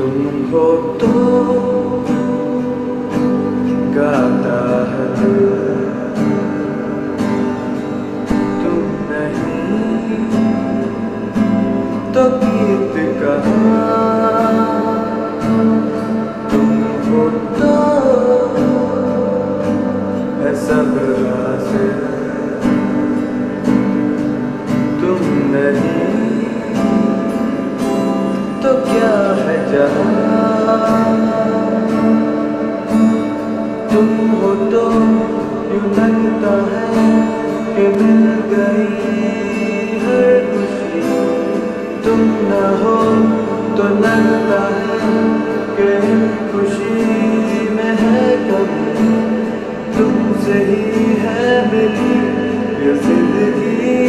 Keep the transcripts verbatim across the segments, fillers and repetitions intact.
तुम हो तो गाता है दिल, तुम नहीं तो गीत कहाँ। तुम हो तो है सब हासिल, तुम नहीं तो क्या है जहाँ। तुम हो तो यूं लगता है कि मिल गई हर खुशी, तुम न हो तो लगता है कि खुशी में है कभी। तुमसे ही है मिली ये जिंदगी।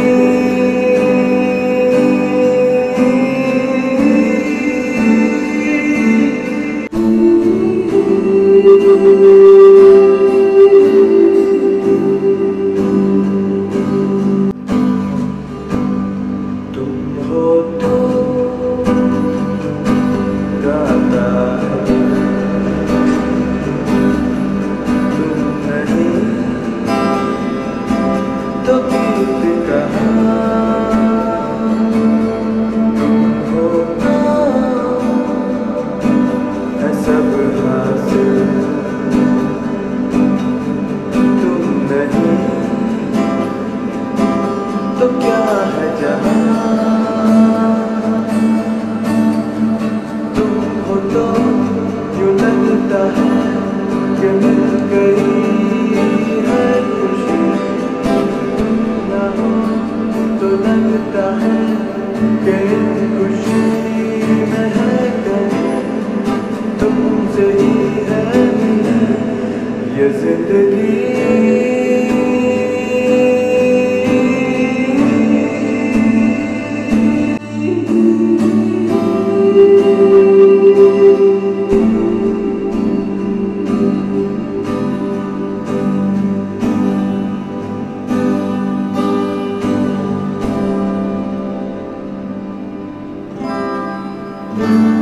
तो गीत कहाँ, तुम हो तो है सब हासिल, तुम नहीं तो क्या है जहाँ। तुम हो तो यूं लगता है कि मिल गई है खुशी, तो लगता है कि खुशी में है कहीं। तुमसे ही है ये जिंदगी। Thank you.